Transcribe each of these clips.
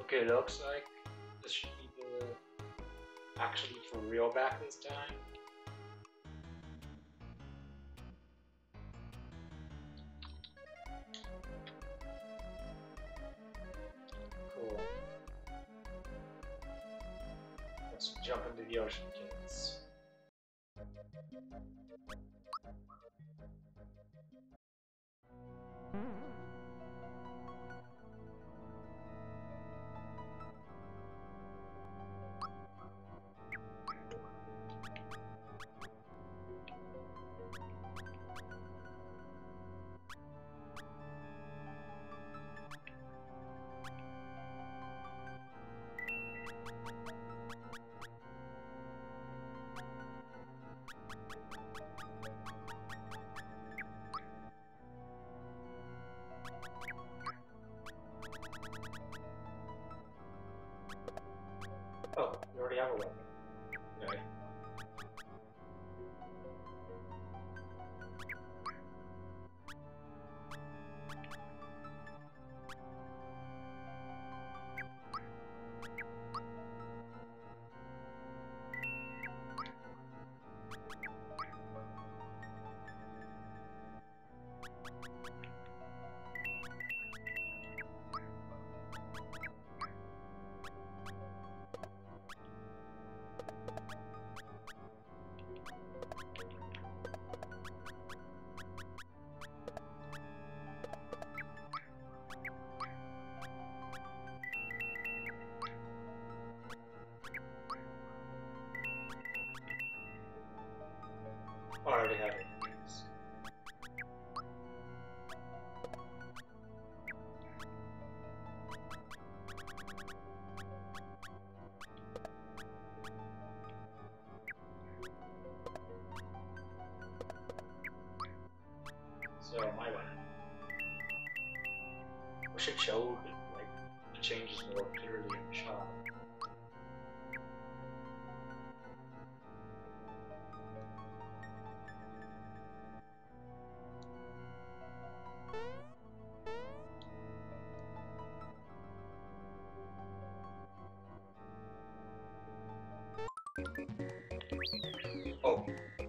Okay, looks like this should be the actually for real back this time. Cool. Let's jump into the ocean, kids. Oh, you already have a weapon. Okay. Already have it. So my one. Wish it showed like the changes more clearly in the shot. Oh.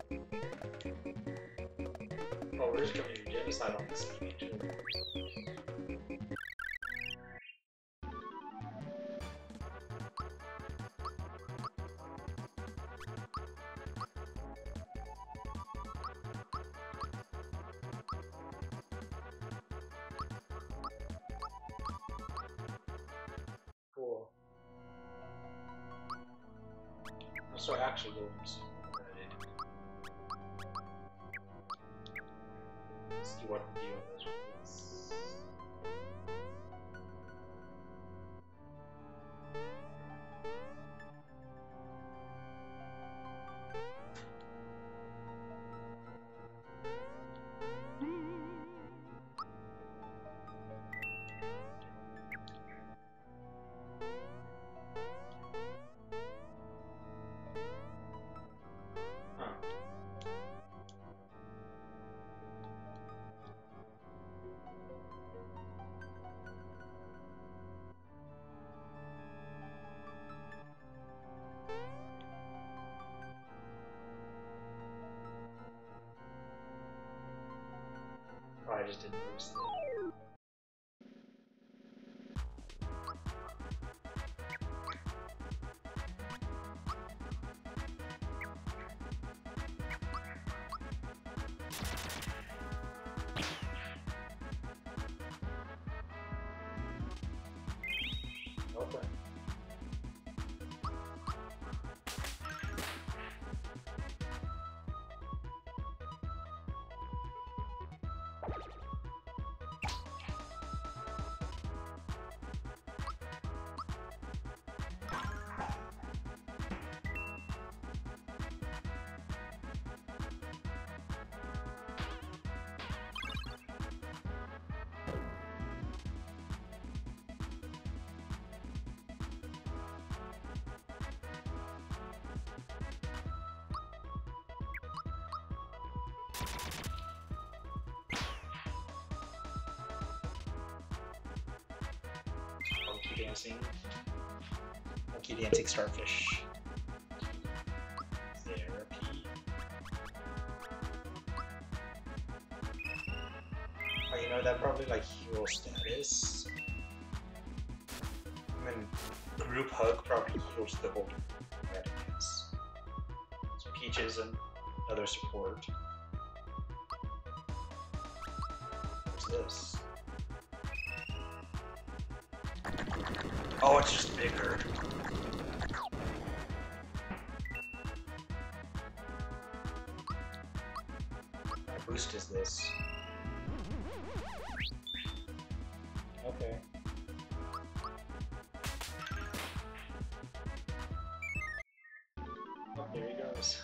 Oh, we're just committing genocide on this TV too. Cool. So I actually go and see what the deal is with this. Huh. Oh, I just didn't notice that. Okay. dancing starfish. Therapy. Oh, you know, that probably like hero status. I mean, group hug probably heals the whole Radicus. So Peaches and other support. What's this? Oh, it's just bigger. What boost is this? Okay. Oh, there he goes.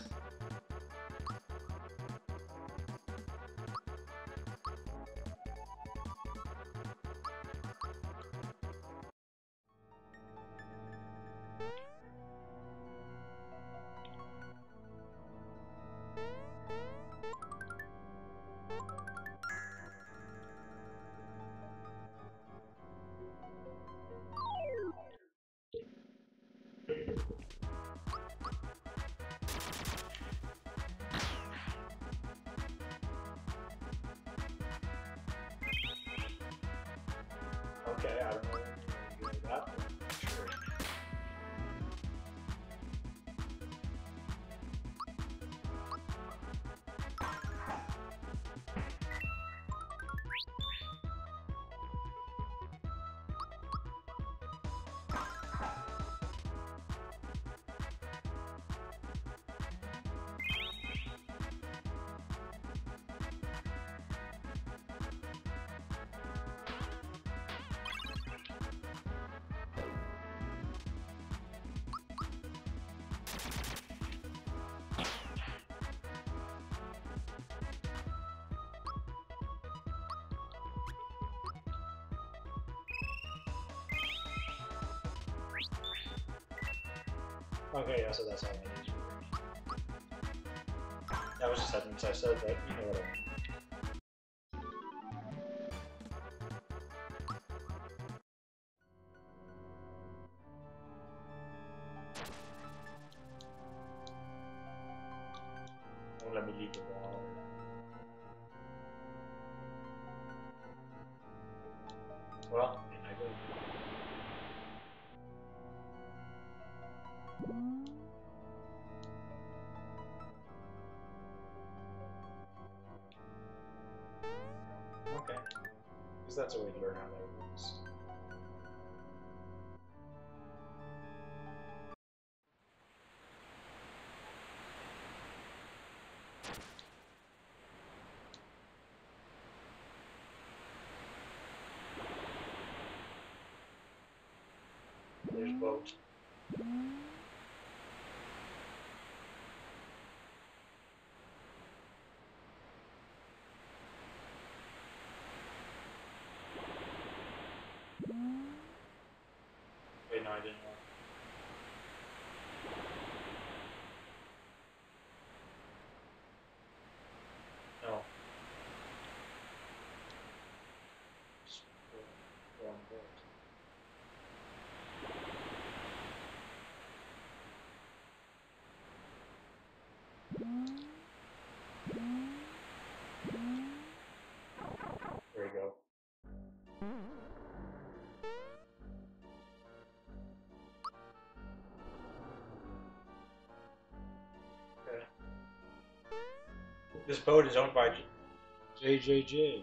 Okay, I don't know what to do with that, but sure. Okay, yeah, so that's how I need to. That was just settings I said, but you know what I mean. Don't let me leave the wall. Well, I go. Okay. Because that's a way to learn how that works. There's boat. Wait, no, I didn't know. No. Just go on board. There we go. Okay. This boat is owned by JJJ.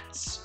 Nice.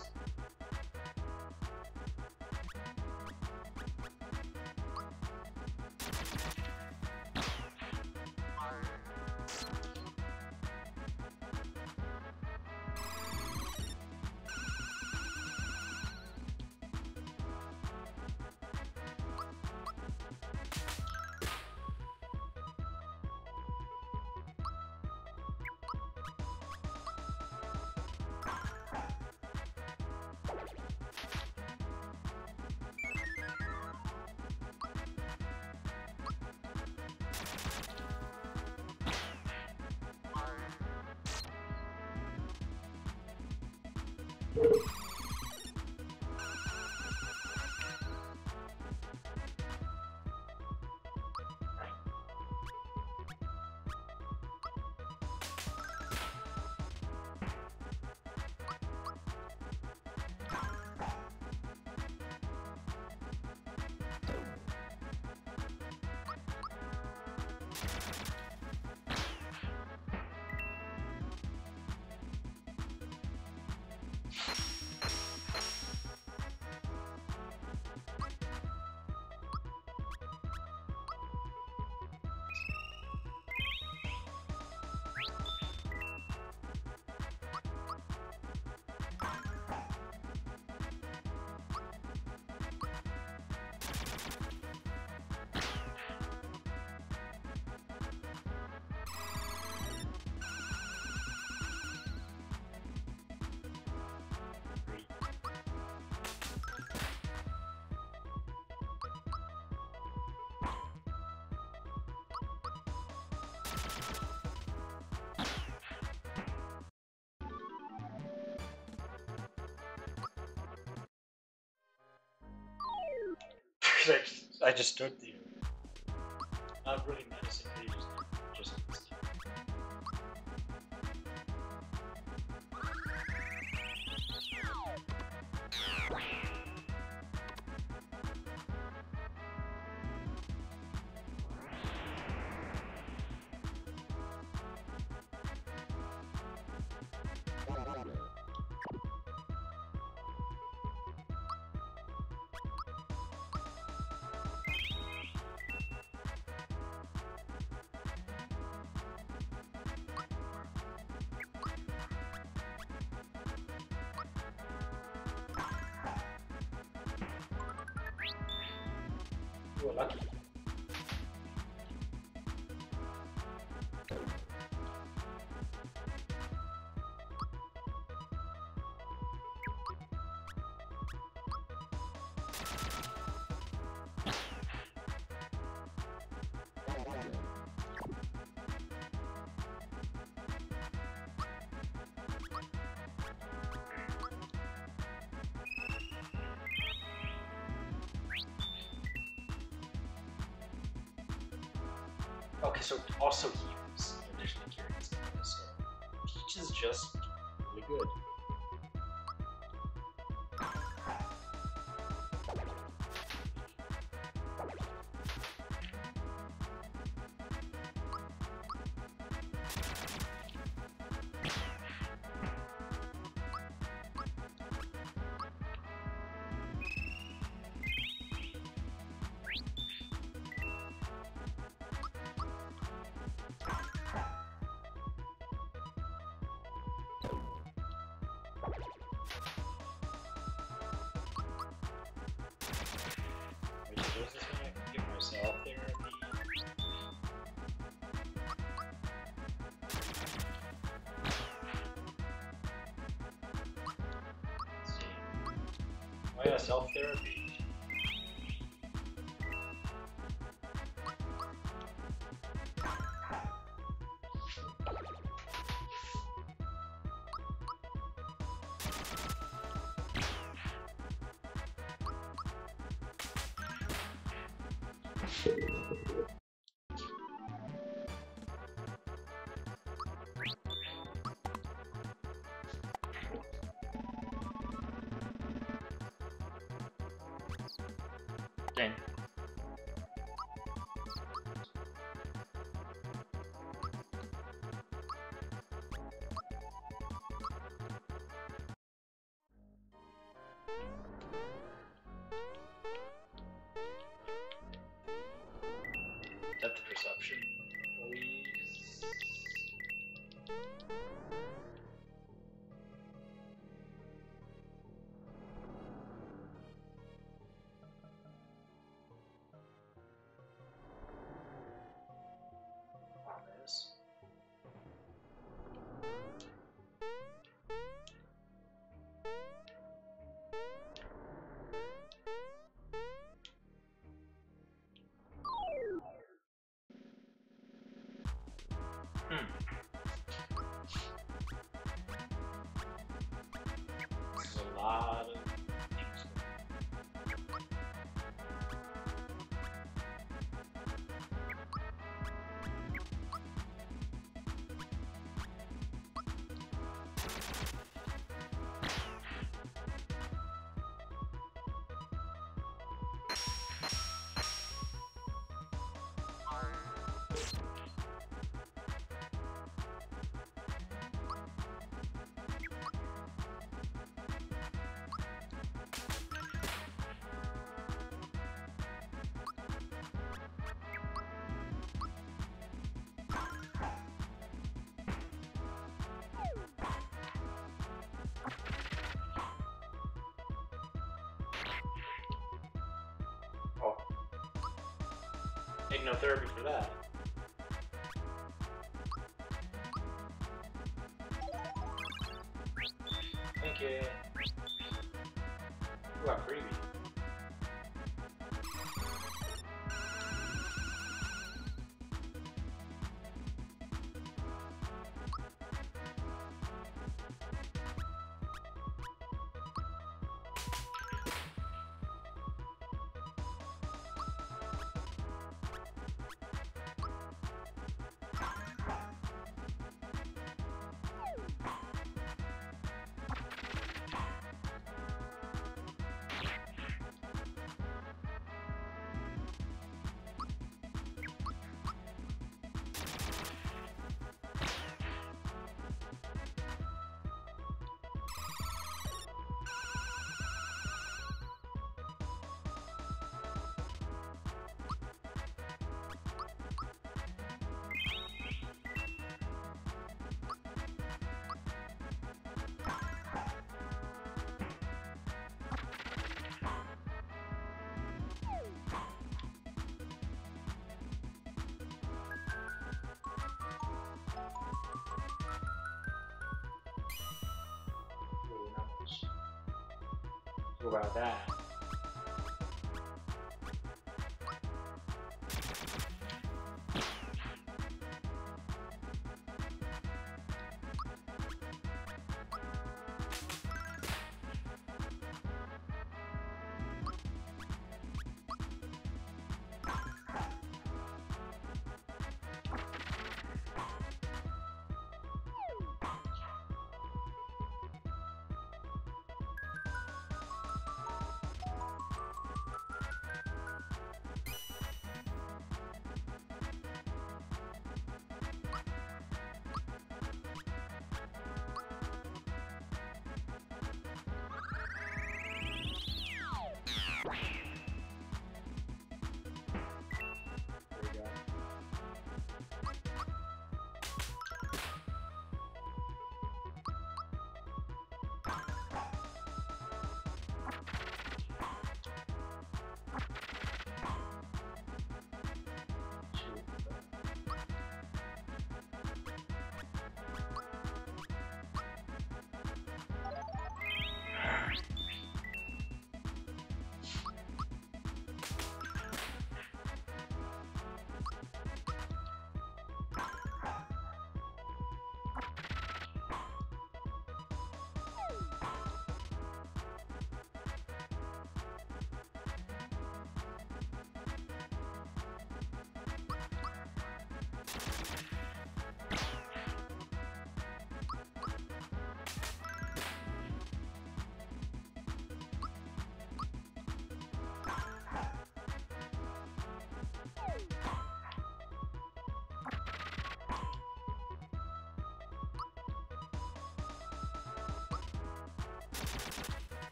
I just stood there. Not really menacingly, just oh, lucky. Okay, so also heals in addition to curing stuff, so Peach is just really good. Wait, so is this one I can give myself therapy? Let's see. Oh yeah, self-therapy. Dang. Depth perception. Please. Promise. This is a lot of things. Oh, Hypnotherapy for that. Thank you. Ooh, a freebie. Ooh, not much. What about that?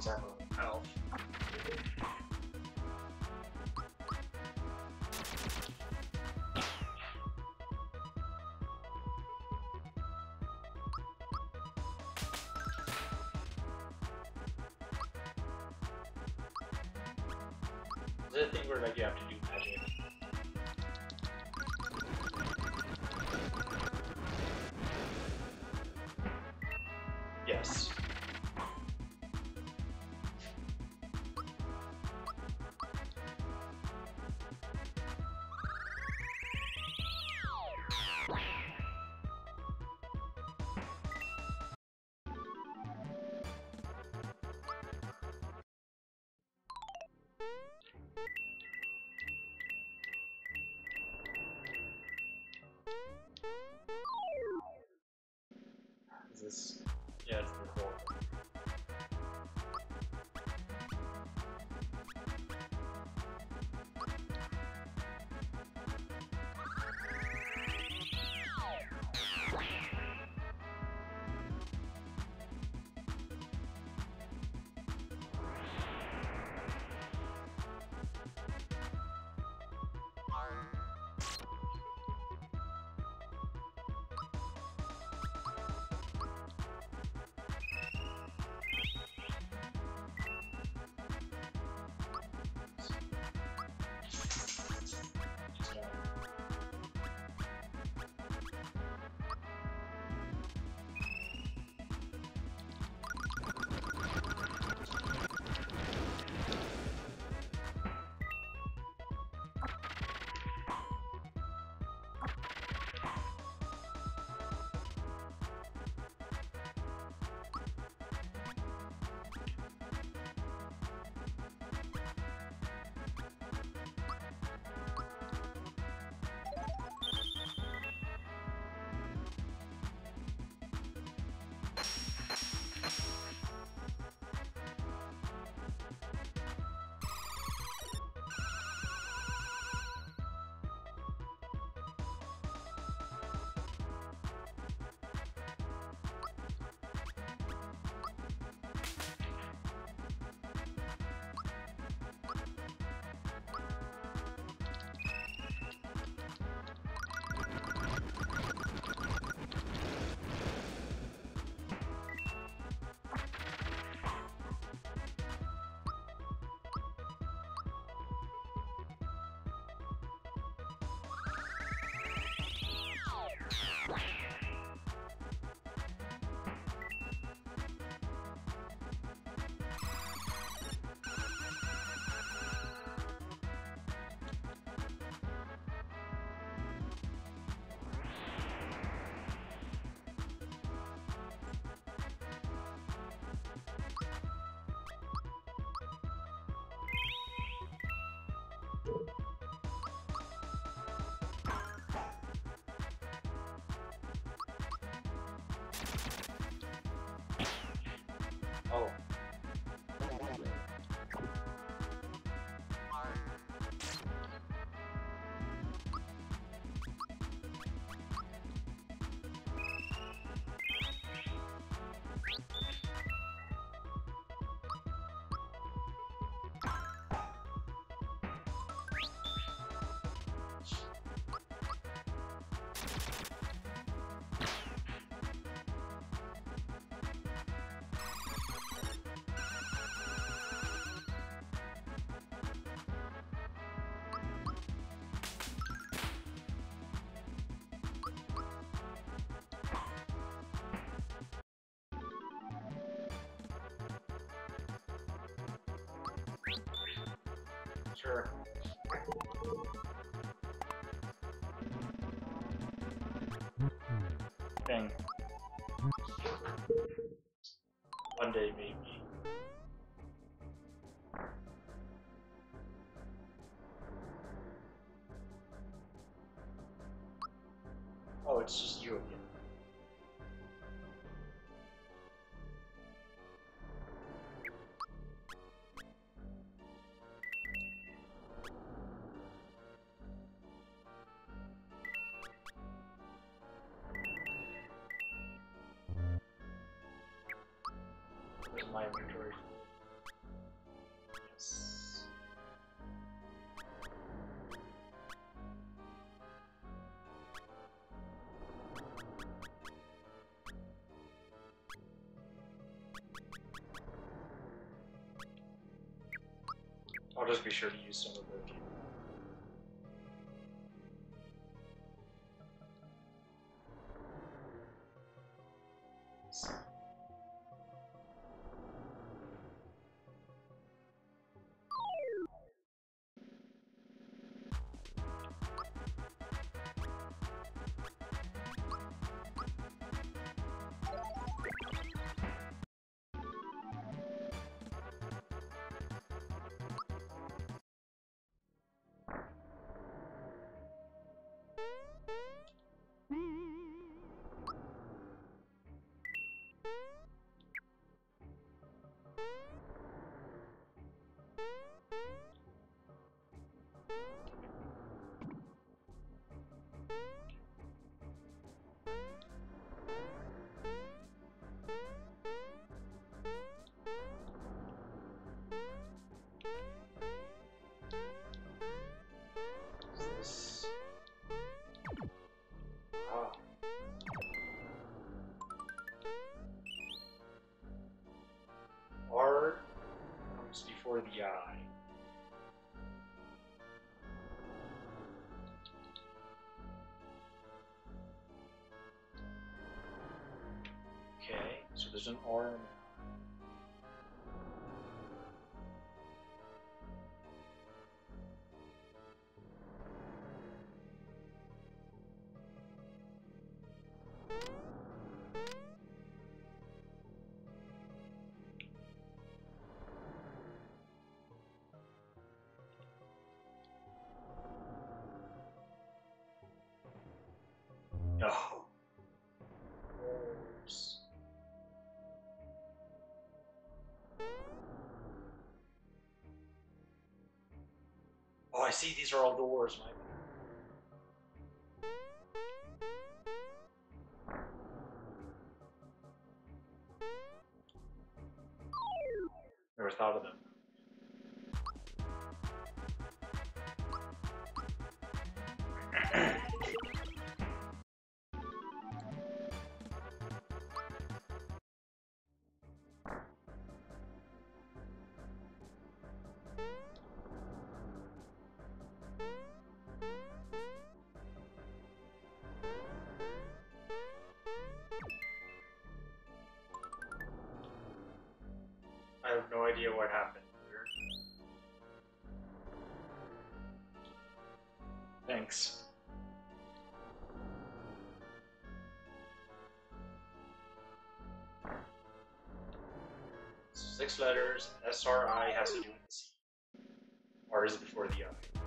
have a elf. Is it a thing where like you have to do magic? Yes. Is this? Yeah, it's the whole. Oh. Sure. Thing. One day, maybe. Oh, it's just you again. Where's my inventory? I'll just be sure to use some of the. R comes before the I. Okay, so there's an R and an No. Oops. Oh, I see. These are all doors. My bad. Never thought of them. I have no idea what happened here. Thanks. Six letters. SRI has to do with the C. R is before the I.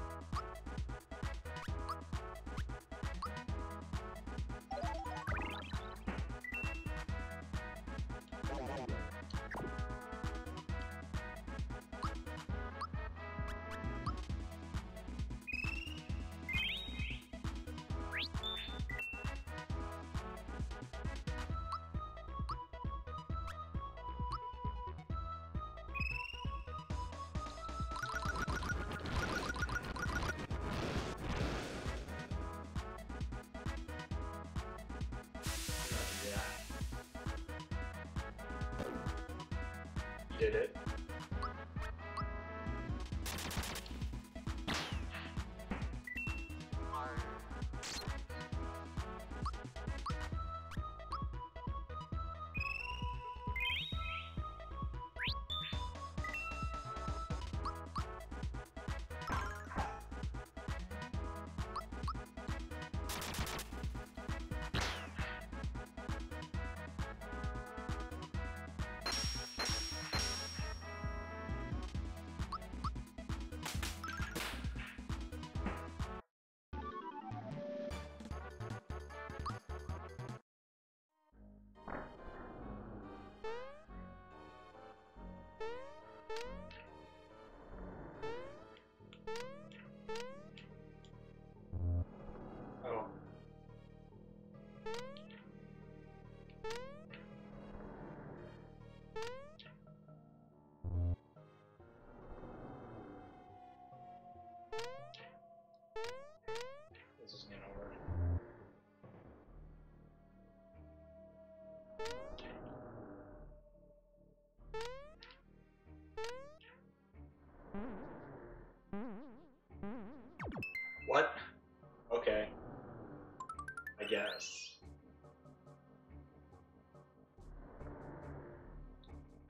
Did it.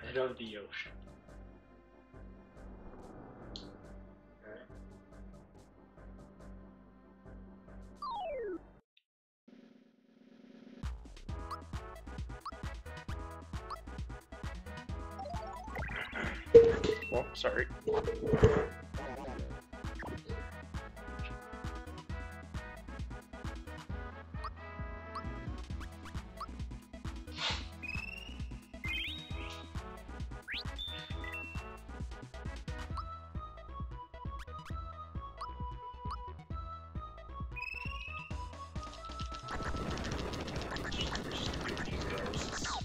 Right on the ocean. Okay. Well, sorry. These ghosts.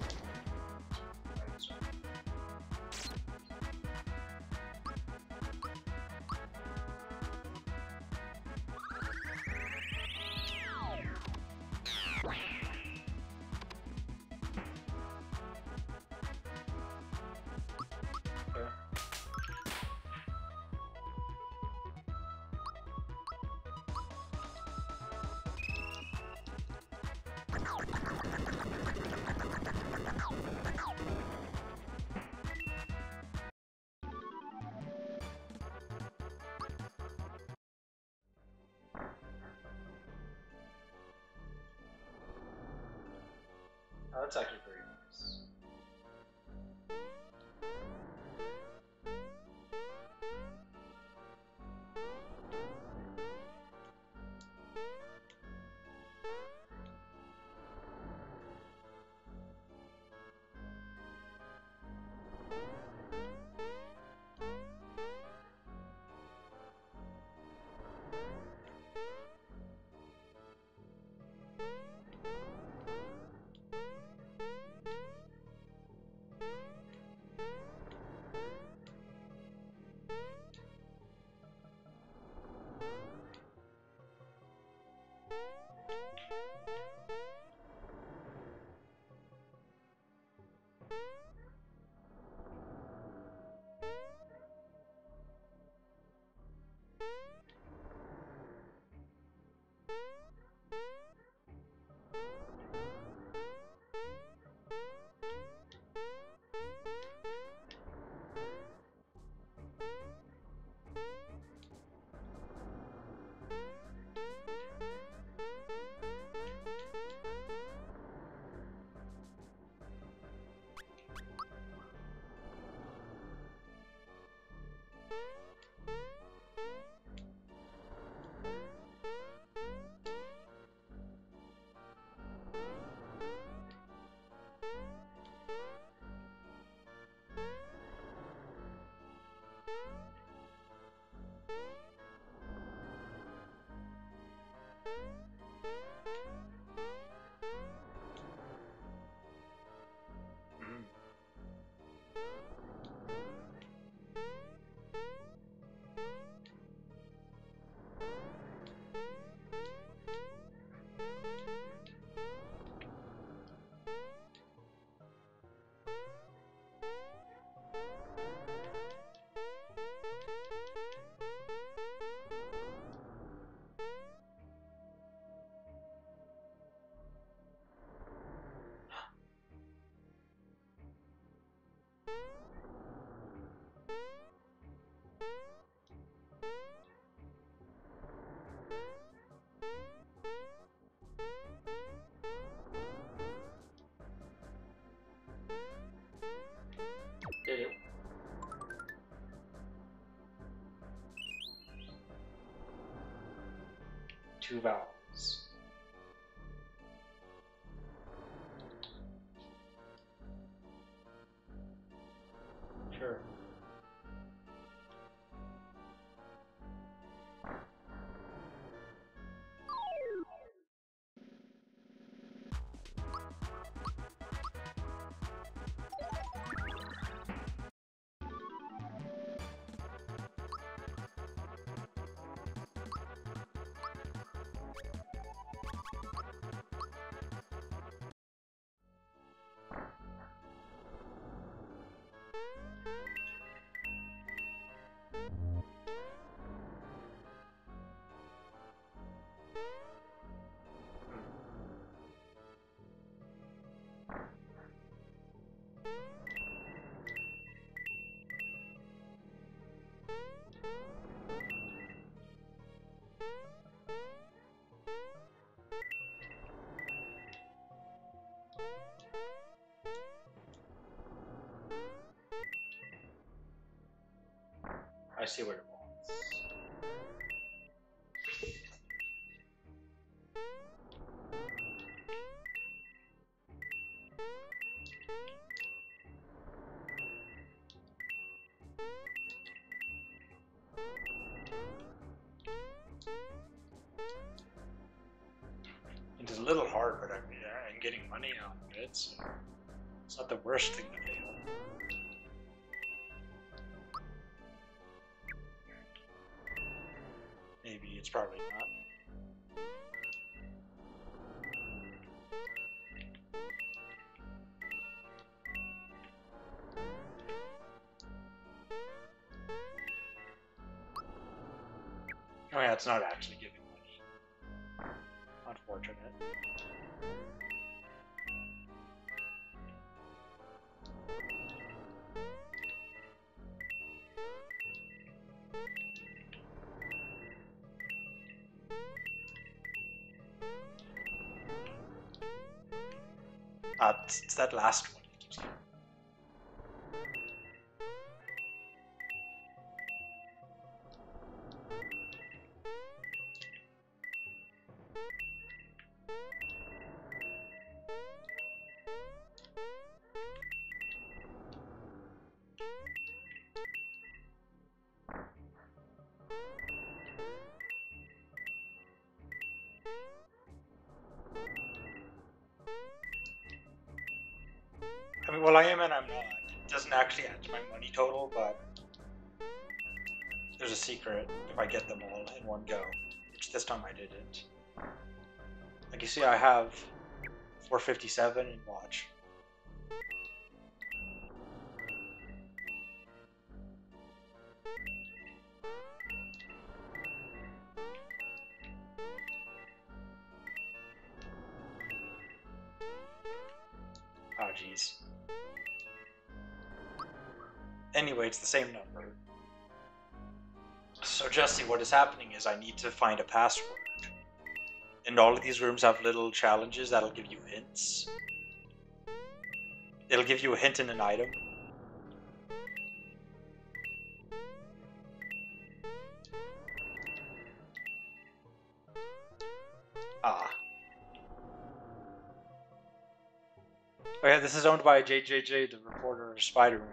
Okay. Oh, that's actually pretty nice. Mm. Did it? Two vowels. Sure. I see what it wants. It's a little hard, but I'm getting money out of it, so it's not the worst thing to fail. Maybe it's probably not. Oh yeah, it's not actually giving money. Unfortunate. It's that last one that keeps giving. I mean, well, I am and I'm not. It doesn't actually add to my money total, but there's a secret if I get them all in one go, which this time I didn't. Like you see, I have 457 and watch. Oh, jeez. Anyway, it's the same number. So Jesse, what is happening is I need to find a password. And all of these rooms have little challenges that'll give you hints. It'll give you a hint in an item. Ah. Oh yeah, this is owned by JJJ, the reporter of Spider-Man.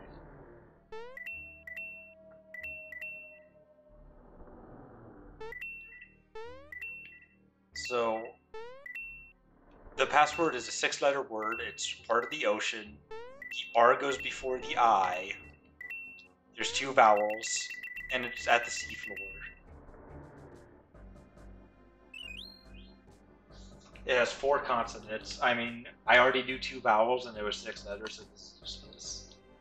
So, the password is a 6-letter word. It's part of the ocean. The R goes before the I. There's 2 vowels, and it's at the seafloor. It has 4 consonants. I mean, I already knew 2 vowels, and there were 6 letters, so this is useless.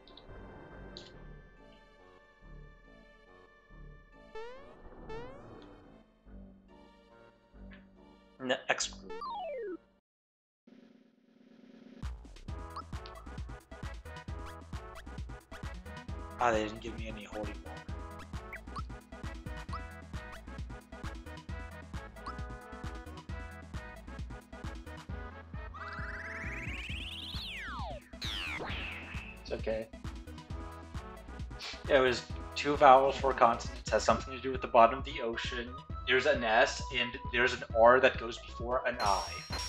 Next group. Ah, they didn't give me any holy water. It's okay. Yeah, it was 2 vowels, 4 consonants. Has something to do with the bottom of the ocean. There's an S, and there's an R that goes before an I.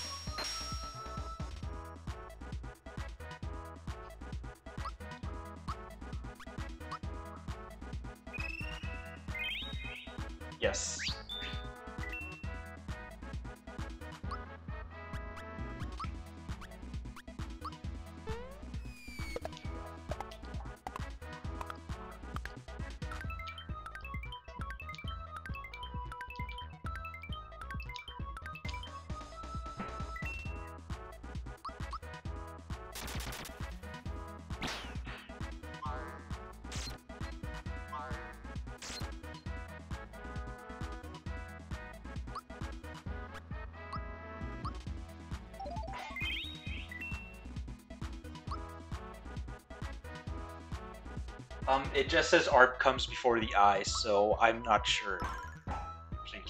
Yes. It just says art comes before the I, so I'm not sure. Please.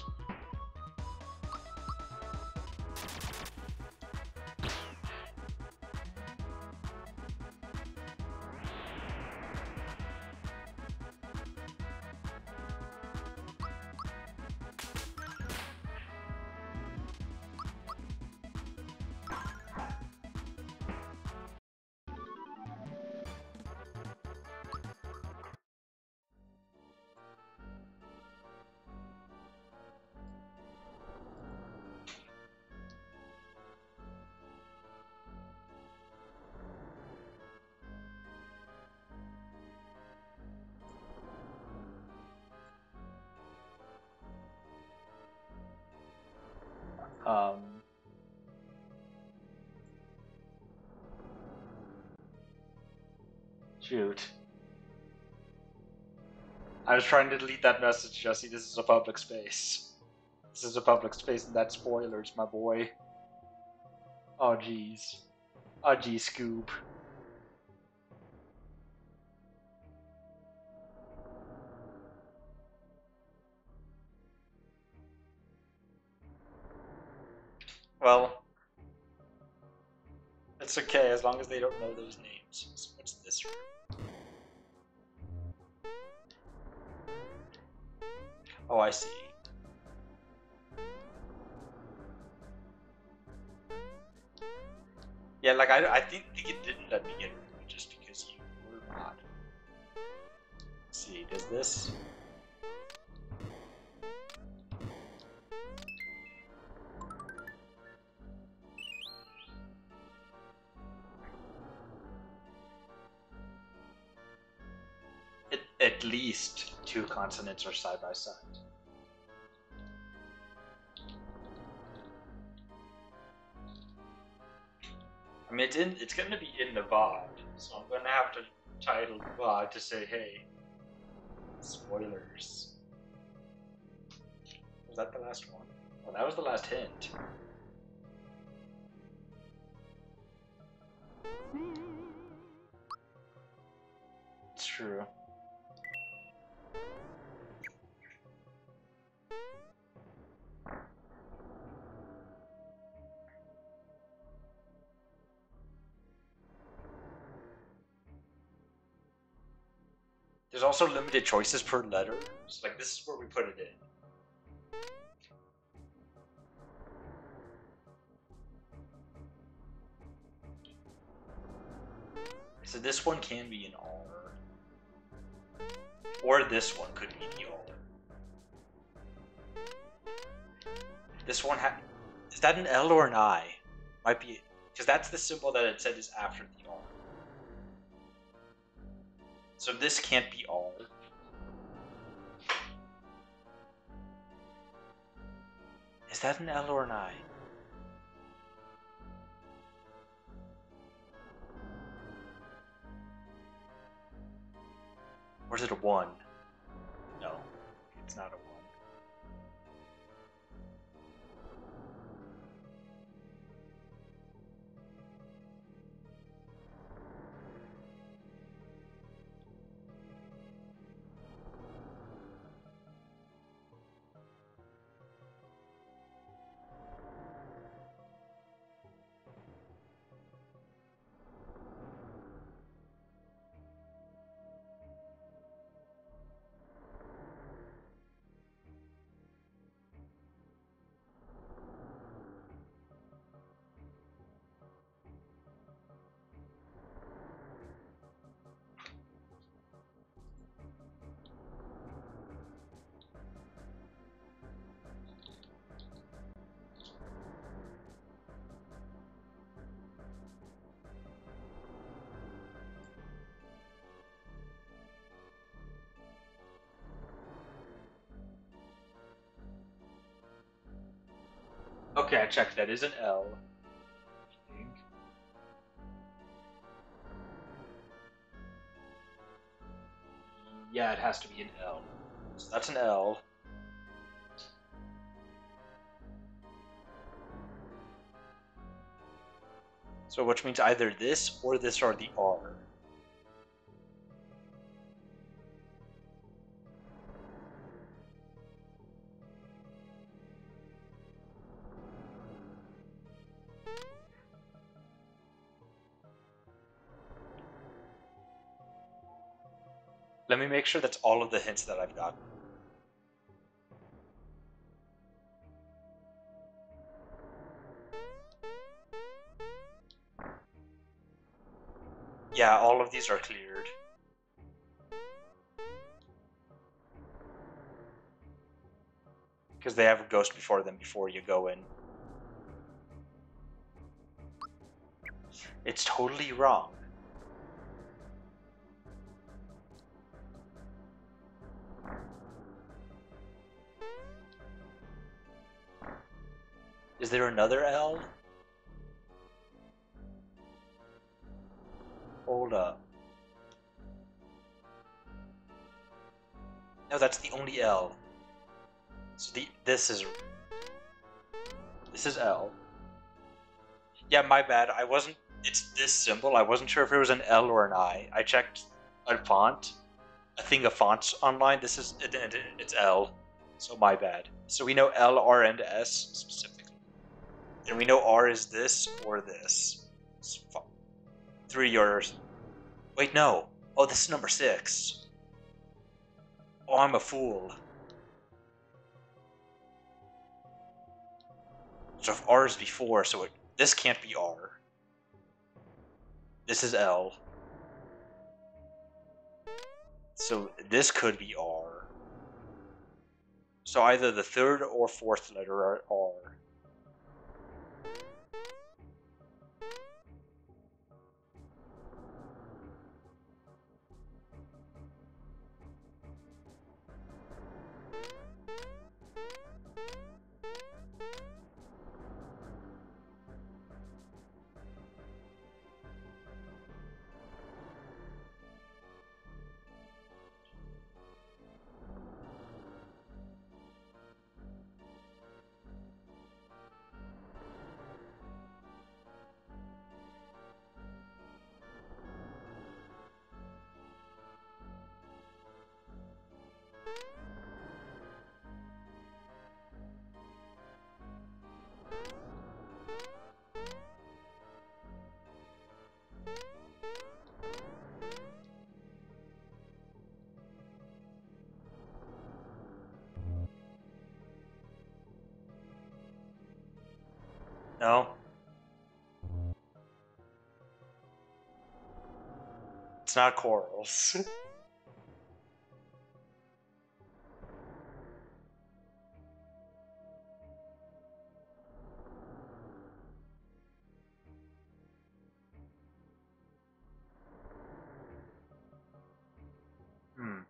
Shoot. I was trying to delete that message, Jesse. This is a public space. This is a public space, and that's spoilers, my boy. Oh, jeez. Oh, geez, Scoob. Well, it's okay as long as they don't know those names. So what's this room? Oh, I see. Yeah, like I think it didn't let me get rid of it just because you were not. Let's see, does this? At least 2 consonants are side by side. I mean, it's going to be in the VOD, so I'm going to have to title the VOD to say, hey, spoilers. Was that the last one? Well, that was the last hint. It's true. There's also limited choices per letter. So, like, this is where we put it in. So this one can be an R. Or this one could be the R. This one is that an L or an I? Might be, because that's the symbol that it said is after the R. So this can't be R. Is that an L or an I? Or is it a 1? No, it's not a 1. Okay, I checked. That is an L. I think. Yeah, it has to be an L. So that's an L. So which means either this or the R. Let me make sure that's all of the hints that I've gotten. Yeah, all of these are cleared. Because they have a ghost before them before you go in. It's totally wrong. Is there another L? Hold up. No, that's the only L. So this is L. Yeah, my bad. I wasn't. It's this symbol. I wasn't sure if it was an L or an I. I checked a thing of fonts online. It's L. So my bad. So we know L, R, and S specifically, and we know R is this or this. So 3 yours. Wait, no. Oh, this is number 6. Oh, I'm a fool. So if R is before, so this can't be R. This is L. So this could be R. So either the 3rd or 4th letter are R. No? It's not corals. Hmm.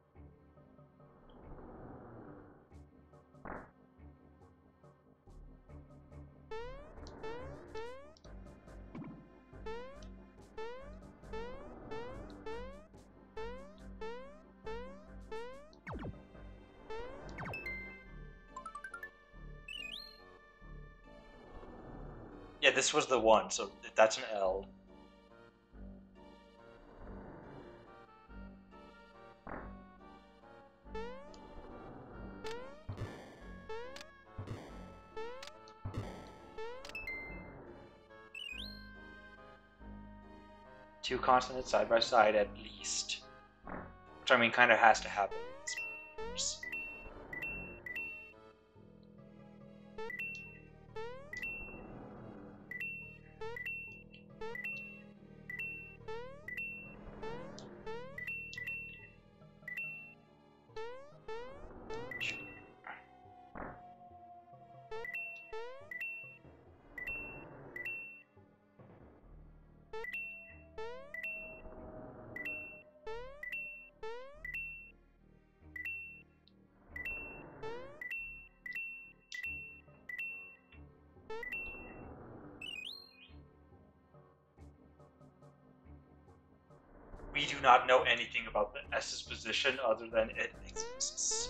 Yeah, this was the one, so that's an L. Two consonants side by side at least. Which I mean kind of has to happen. We do not know anything about the S's position other than it exists.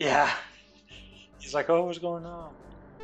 Yeah. He's like, oh, what's going on?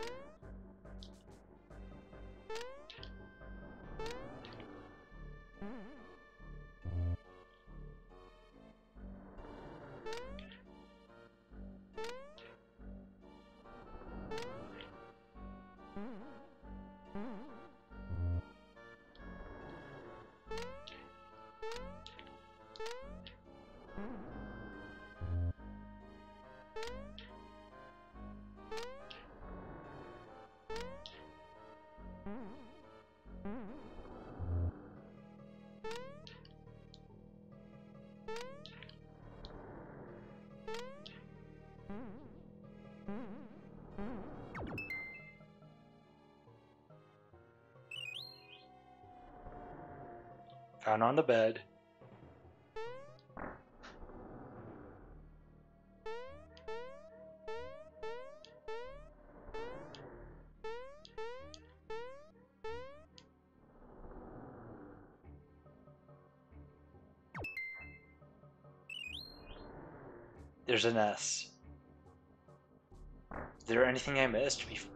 Found on the bed. There's an S. Is there anything I missed before?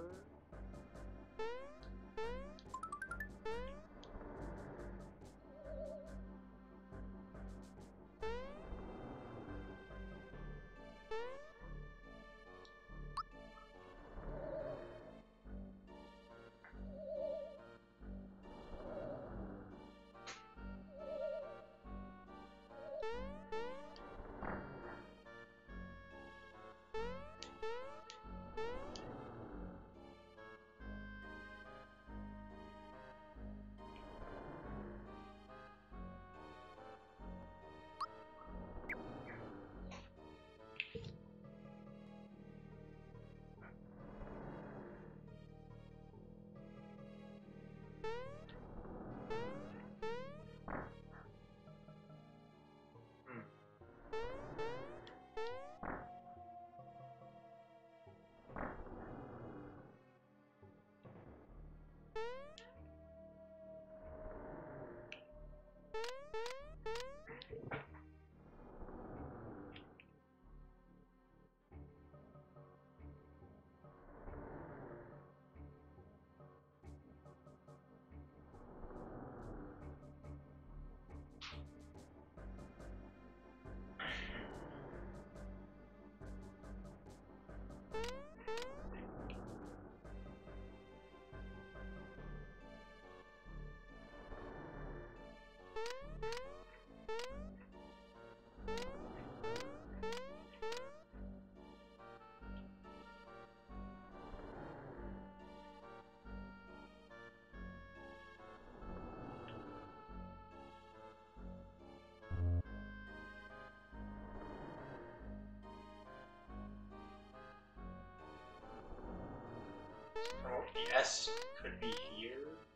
Oh, the S could be here,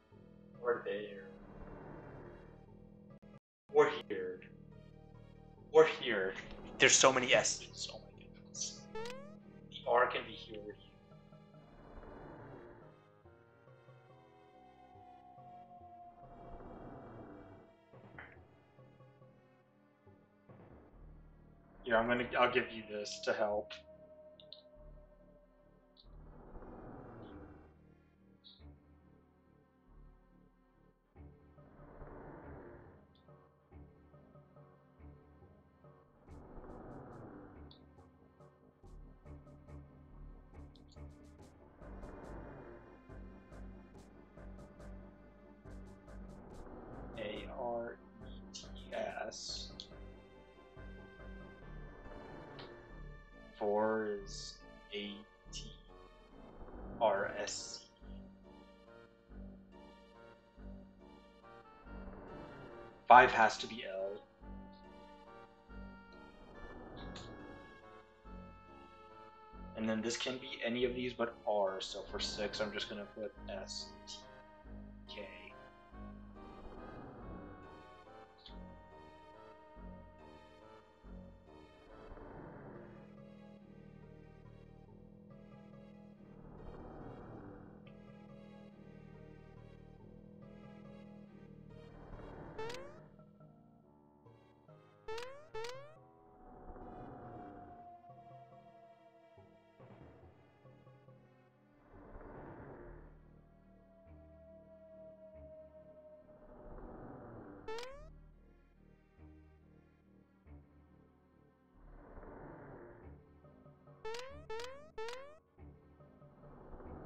or there, or here, or here. There's so many S's. Oh my goodness. The R can be here or here. Yeah, I'll give you this to help. ARETS. 4 is ATRSC. 5 has to be L. And then this can be any of these but R, so for 6 I'm just going to put S, T, K.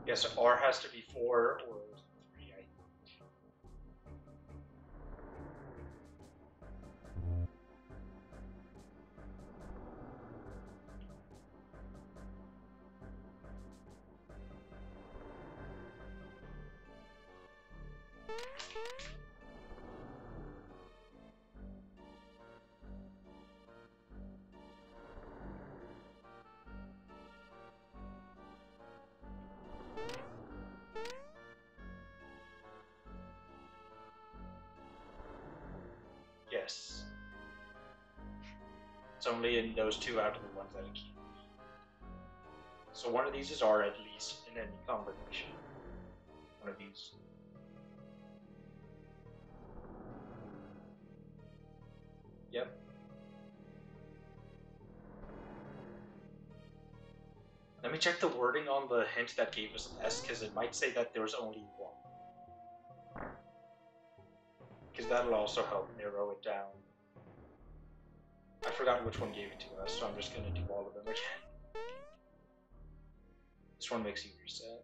Yeah, so R has to be 4 or 3, I think. Yes. It's only in those 2 out of the ones that it can't. So one of these is R at least in any combination. One of these. Yep. Let me check the wording on the hint that gave us S, because it might say that there was only one. Because that'll also help narrow it down. I forgot which one gave it to us, so I'm just going to do all of them again. This one makes you reset.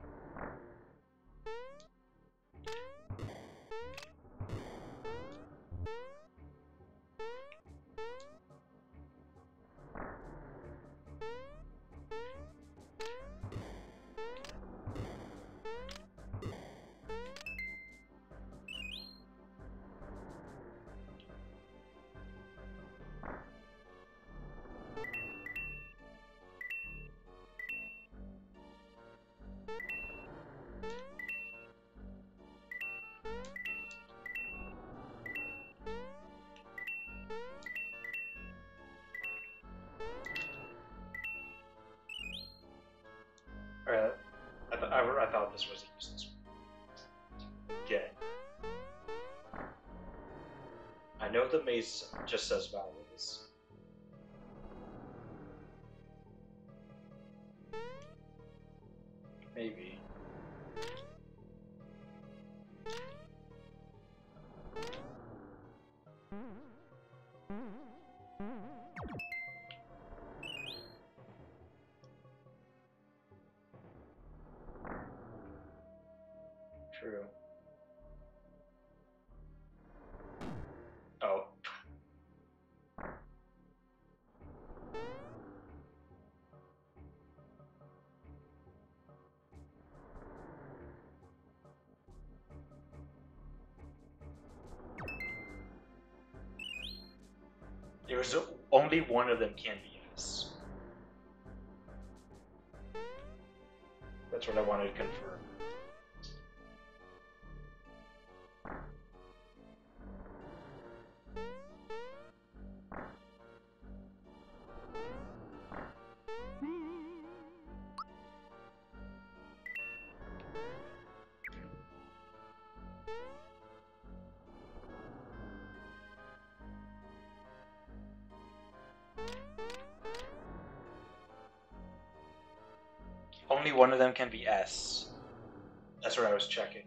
I thought this was a useless one. Again. I know the maze just says vowels. Maybe. True. Oh. There's only one of them can be S. That's what I wanted to confirm. Only one of them can be S. That's what I was checking.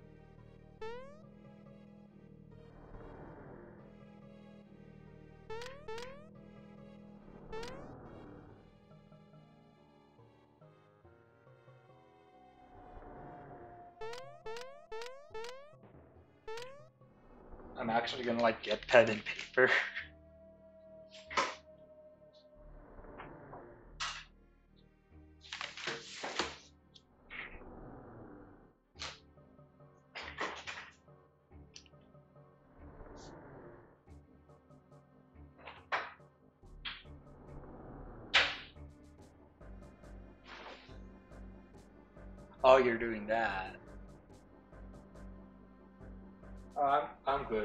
I'm actually gonna like get pen and paper. Oh, you're doing that. I'm good.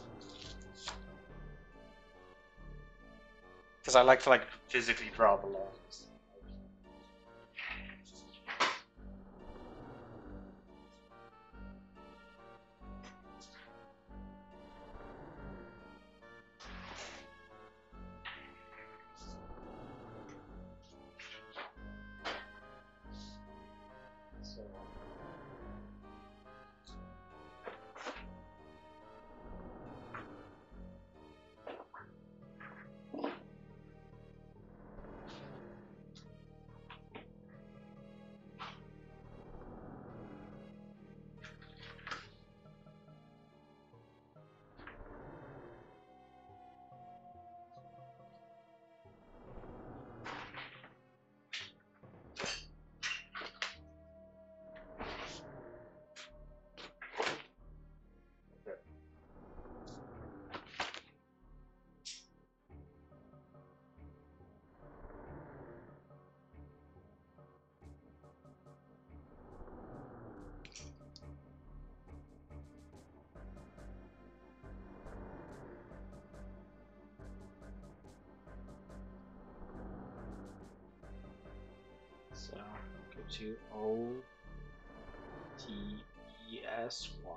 Because I like to like physically draw the lines. So. to O T E S Y.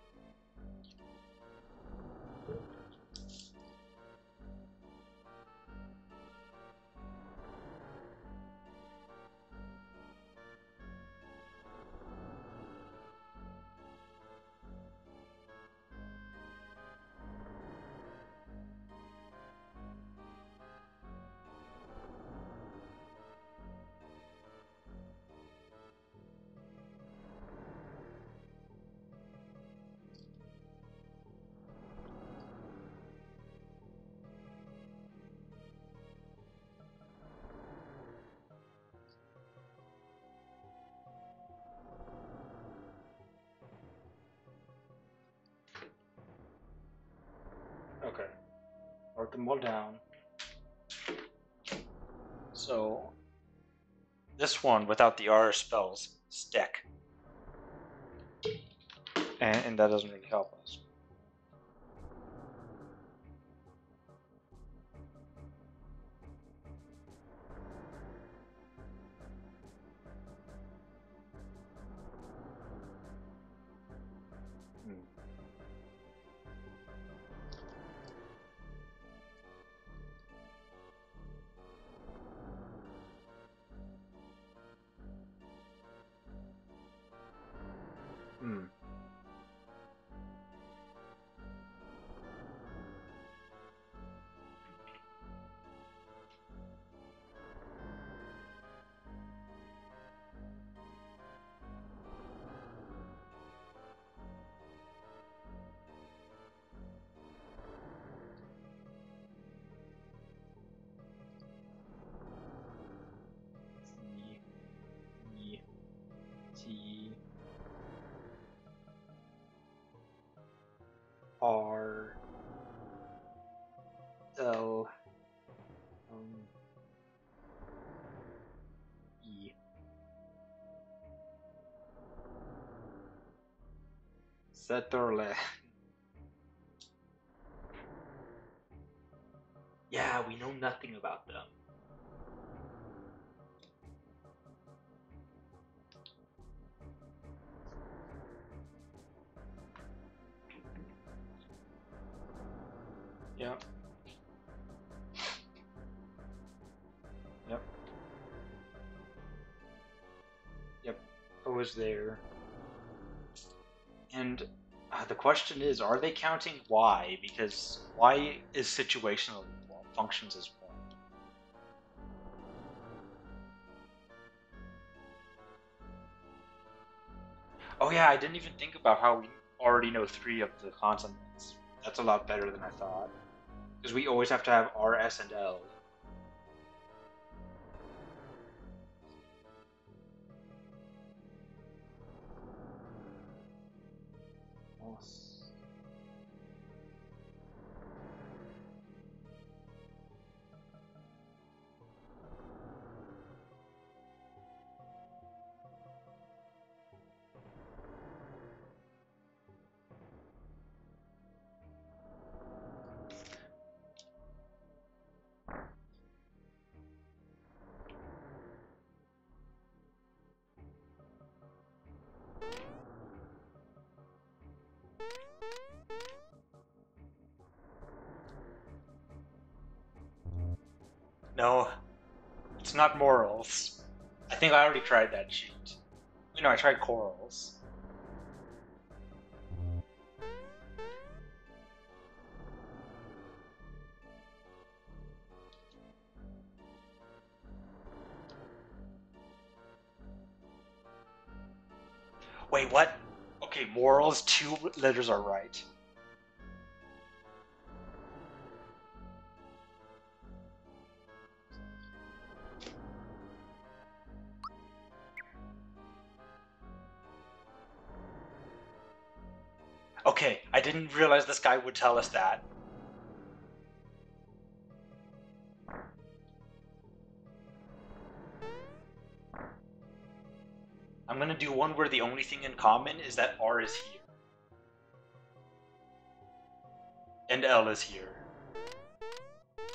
Okay. Wrote them all down. So this one without the R spells stick. And that doesn't really help us. T R L E. Setterle. Yeah, we know nothing about them. Yep. Yep. Yep. I was there. And the question is, are they counting Y? Because Y is situational, functions as one. Oh yeah, I didn't even think about how we already know 3 of the consonants. That's a lot better than I thought. Because we always have to have R, S, and L. No, it's not morals. I think I already tried that cheat. You know, I tried corals. Wait, what? Okay, morals, 2 letters are right. Okay, I didn't realize this guy would tell us that. I'm gonna do one where the only thing in common is that R is here. And L is here.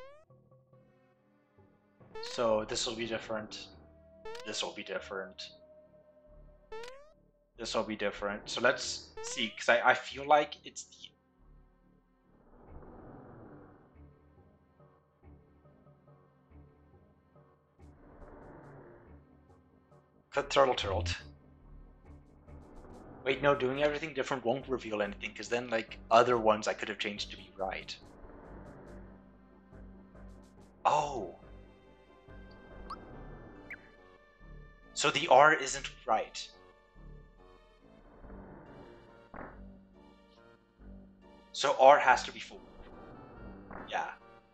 So this will be different. This will be different. This will be different. So let's see, because I feel like it's the... Cut turtle turtle. Wait, no, doing everything different won't reveal anything, because then, like, other ones I could have changed to be right. Oh. So the R isn't right. So R has to be full. Yeah.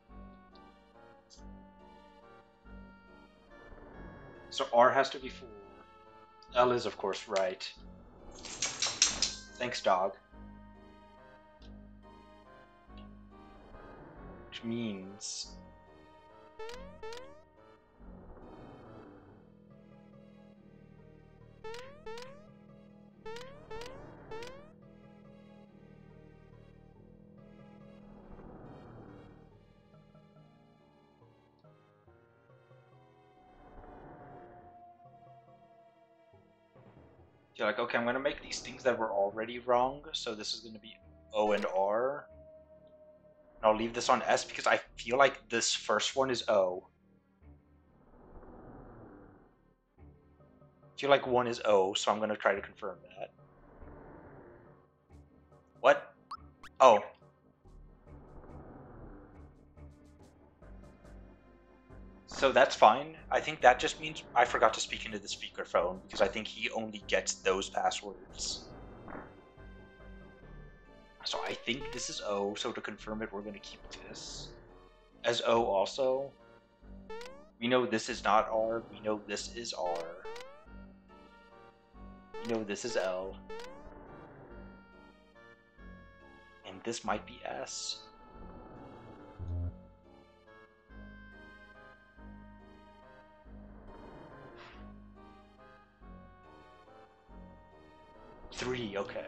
So R has to be 4. L is, of course, right. Thanks, dog. Which means... You're like, okay, I'm going to make these things that were already wrong, so this is going to be O and R. And I'll leave this on S because I feel like this first one is O. I feel like one is O, so I'm going to try to confirm that. What? Oh. So that's fine. I think that just means I forgot to speak into the speakerphone because I think he only gets those passwords. So I think this is O, so to confirm it, we're going to keep this as O also. We know this is not R, we know this is R. We know this is L. And this might be S. Three, okay.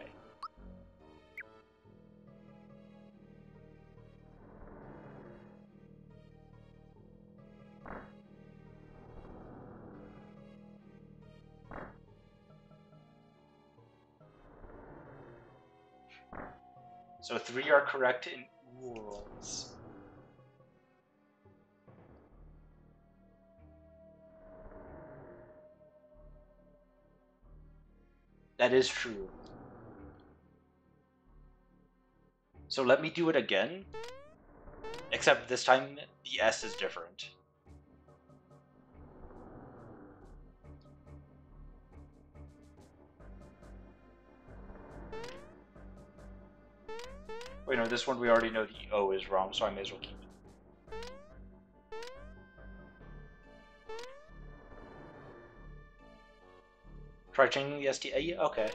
So 3 are correct in Urals. That is true. So let me do it again. Except this time the S is different. Wait, no, this one we already know the O is wrong, so I may as well keep it. Try changing the STA? Okay.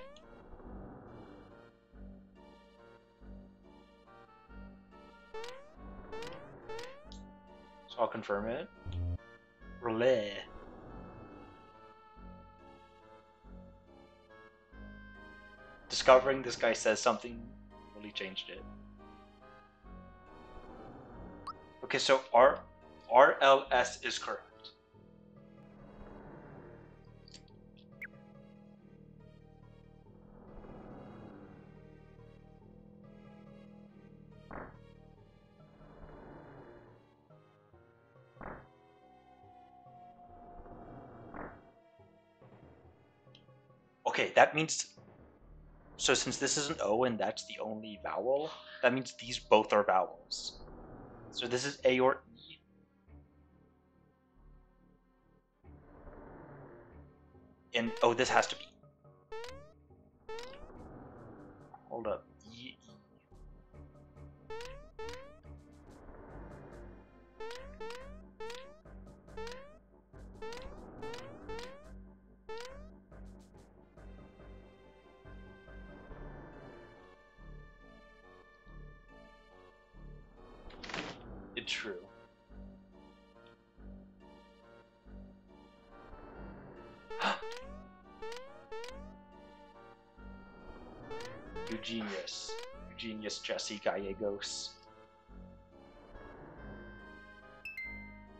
So I'll confirm it. Relay. Discovering this guy says something really changed it. Okay, so RLS is correct. Okay, that means... So since this is an O and that's the only vowel, that means these both are vowels. So this is A or E. And, oh, this has to be... Hold up. E. It's true. Eugenius. Eugenius Jesse Gallegos.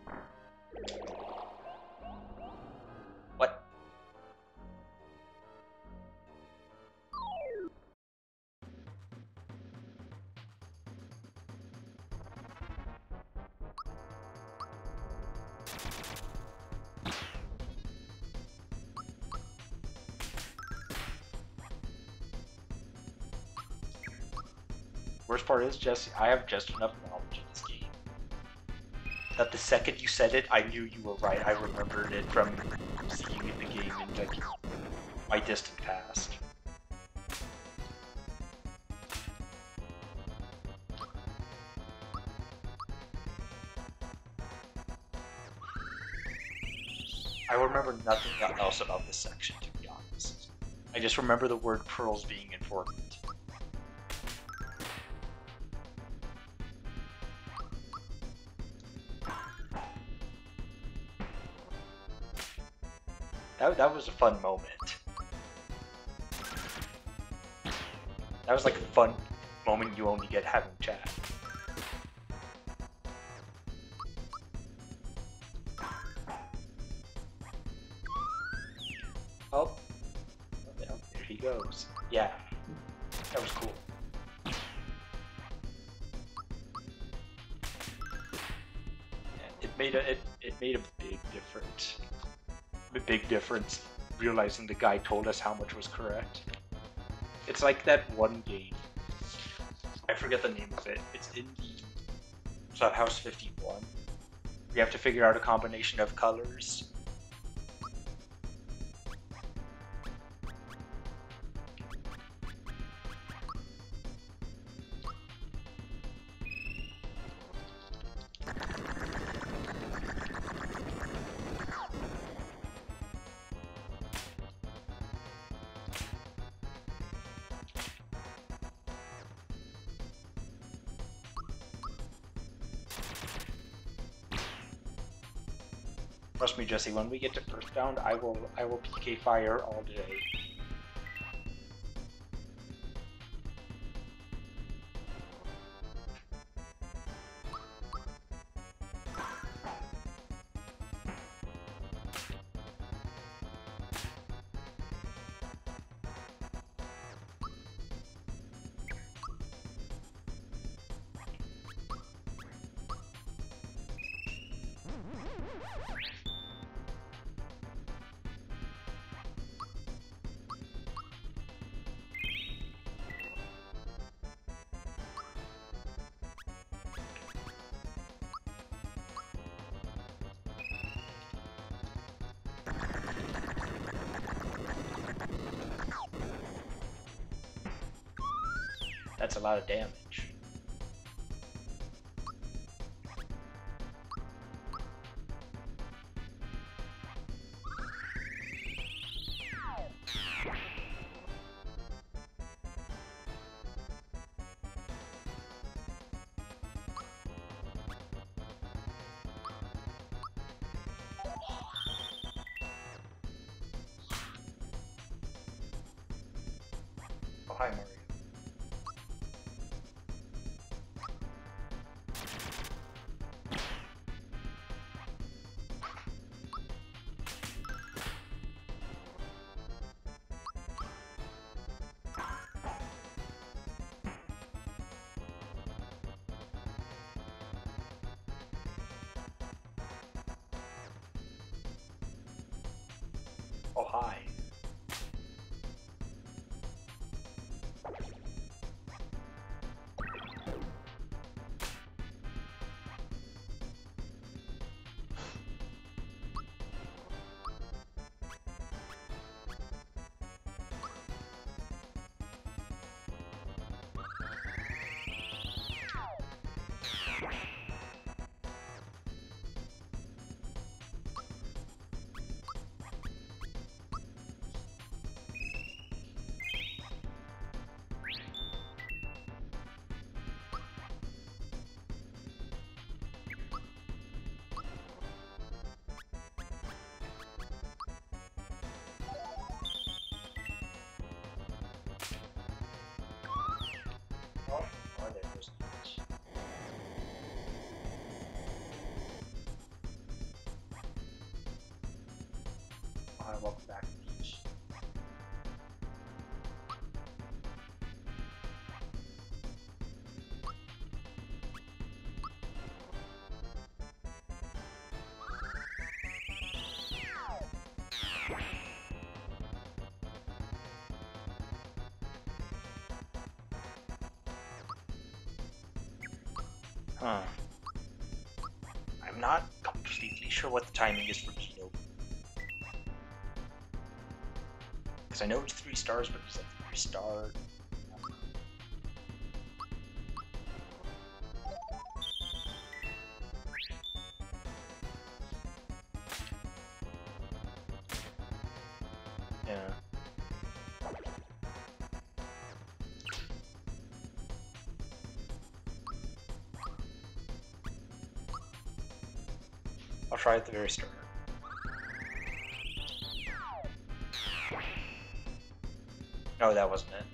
What? Worst part is, Jesse, I have just enough knowledge of this game that the second you said it, I knew you were right. I remembered it from seeing it in the game in like my distant past. I remember nothing else about this section, to be honest. I just remember the word pearls being important. That was a fun moment. That was like a fun moment you only get having chat. Oh, there he goes. Yeah, that was cool. It made a big difference realizing the guy told us how much was correct. It's like that one game. I forget the name of it. It's in the Clubhouse 51. You have to figure out a combination of colors. Trust me, Jesse, when we get to first round, I will PK fire all day. That's a lot of damage. Oh, hi, Mario. Oh, hi. Oh, there goes the beach. Hi, welcome back to the beach. Huh. I'm not completely sure what the timing is for Kino. Because I know it's 3 stars, but is that 3 star? Yeah. I'll try at the very start. No, that wasn't it.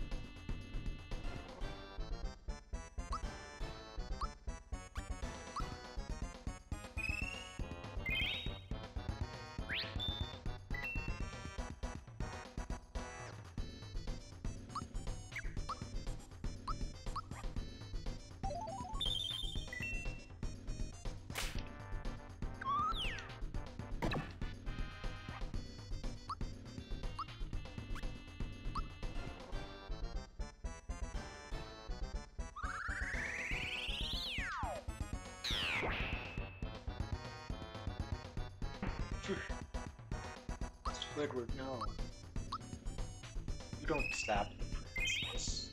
Squidward, no. You don't stab the princess.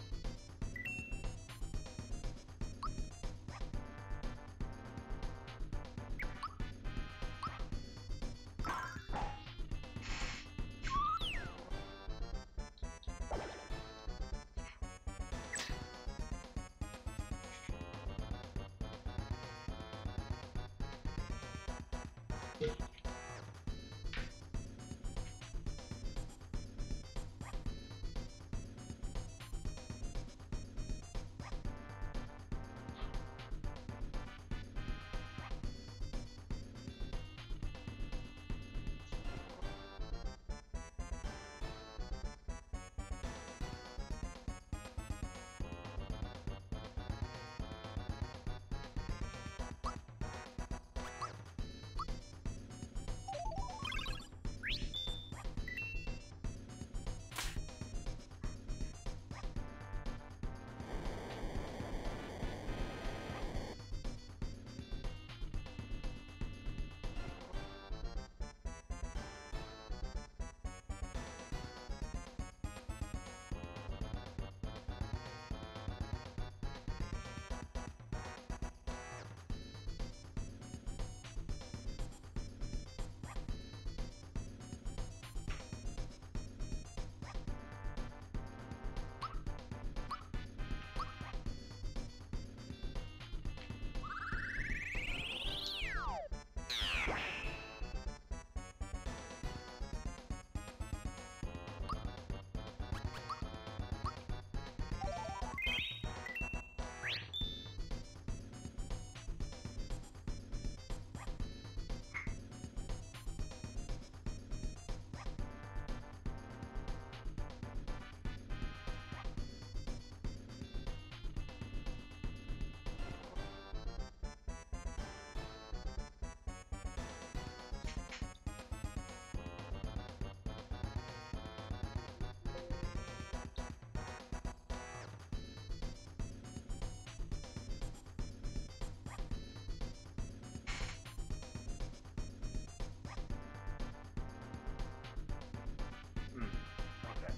Okay.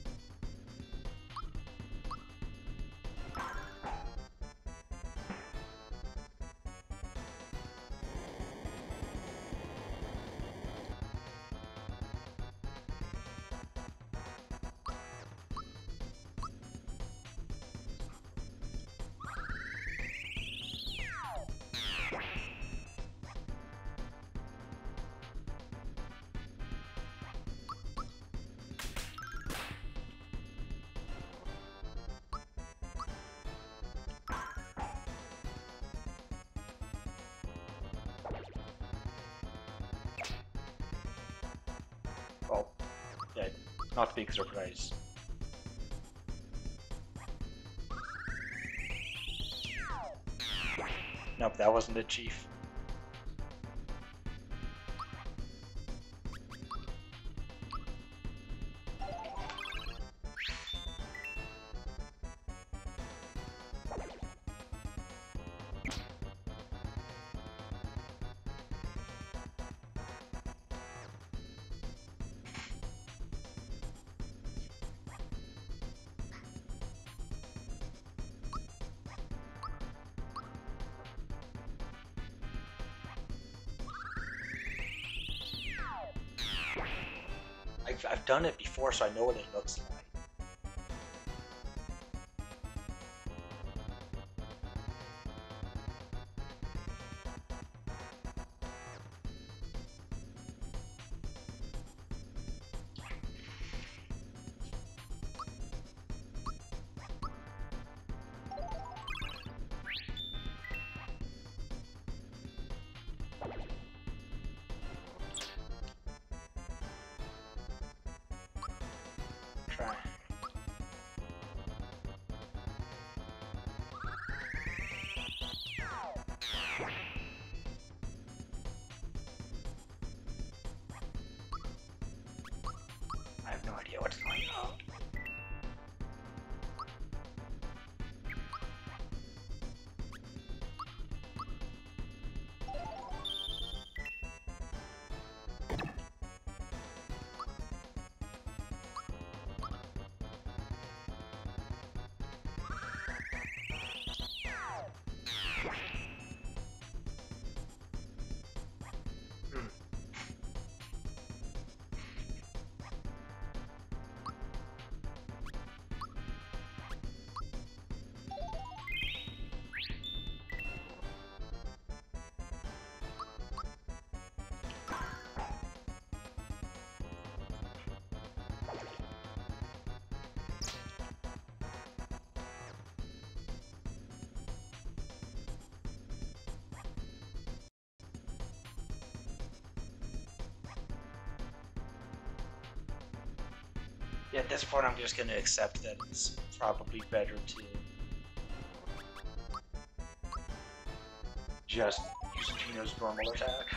Well, yeah, not a big surprise. Nope, that wasn't it, Chief. I've done it before, so I know what it looks like. Try. I have no idea what's going on. Yeah, at this point I'm just going to accept that it's probably better to just use Gino's normal attack.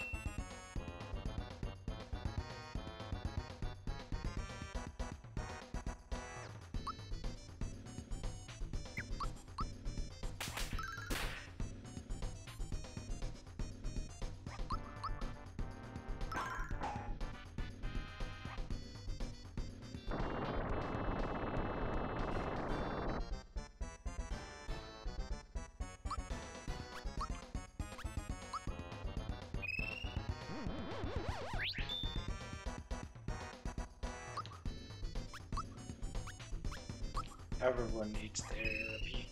Everyone needs therapy.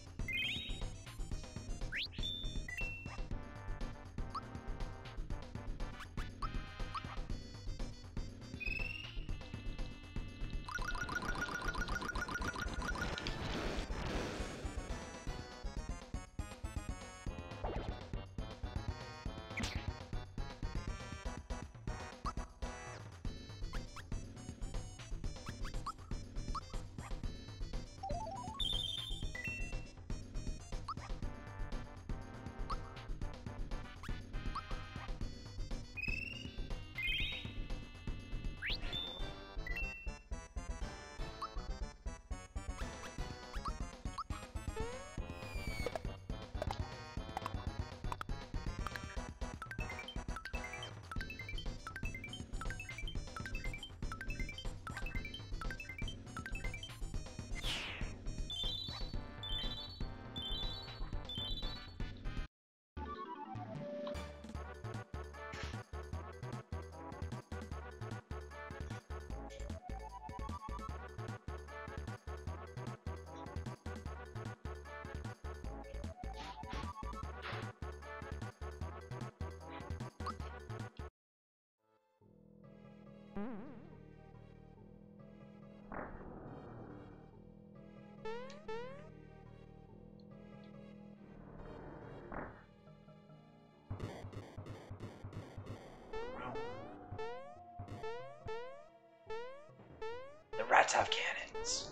The rats have cannons.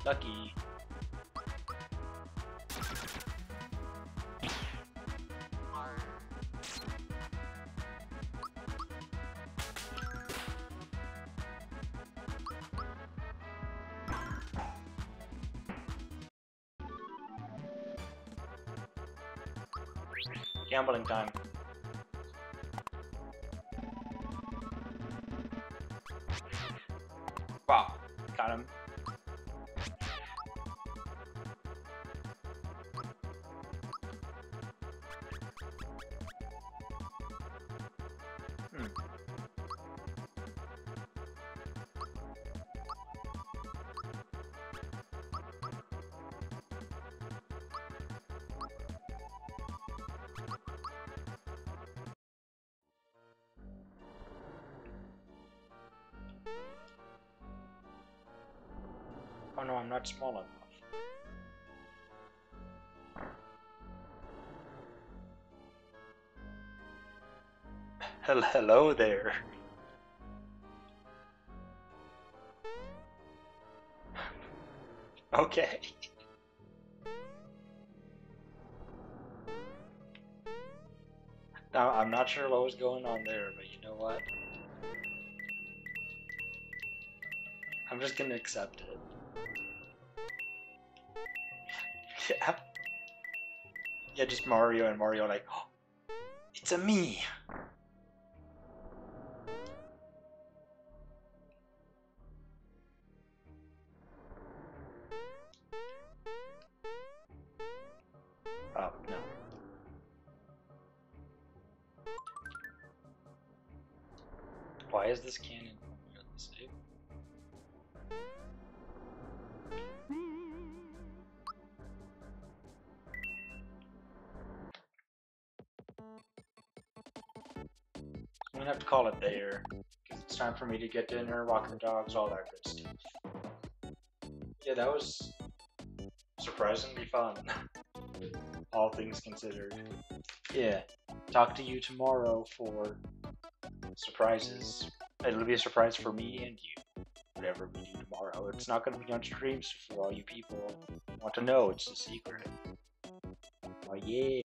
Lucky. Gambling time. Wow, got him. Oh no, I'm not small enough. Hello there. Okay. Now, I'm not sure what was going on there, but you know what? I'm just gonna accept it. Yeah. Yeah, just Mario and Mario like, oh, it's a me. Oh, no. Why is this cannon at the save? I'm gonna have to call it there, because it's time for me to get dinner, walk the dogs, all that good stuff. Yeah, that was surprisingly fun. All things considered. Yeah. Talk to you tomorrow for surprises. It'll be a surprise for me and you. Whatever we do tomorrow. It's not going to be on stream, so for all you people who want to know, it's a secret. Oh yeah.